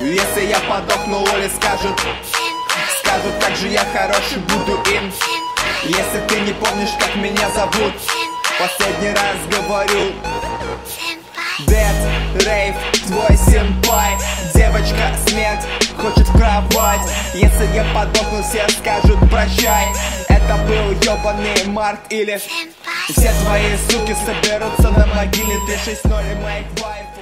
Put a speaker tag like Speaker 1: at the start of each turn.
Speaker 1: Если я подохну, Оля скажут, как же я хороший буду им. Если ты не помнишь, как меня зовут, последний раз говорю. Дед, рейв, твой сенпай. Девочка, смерть, хочет в кровать. Если я подохну, все скажут прощай. Это был ёбаный март или все твои суки соберутся на могиле. 360 моих вайфу.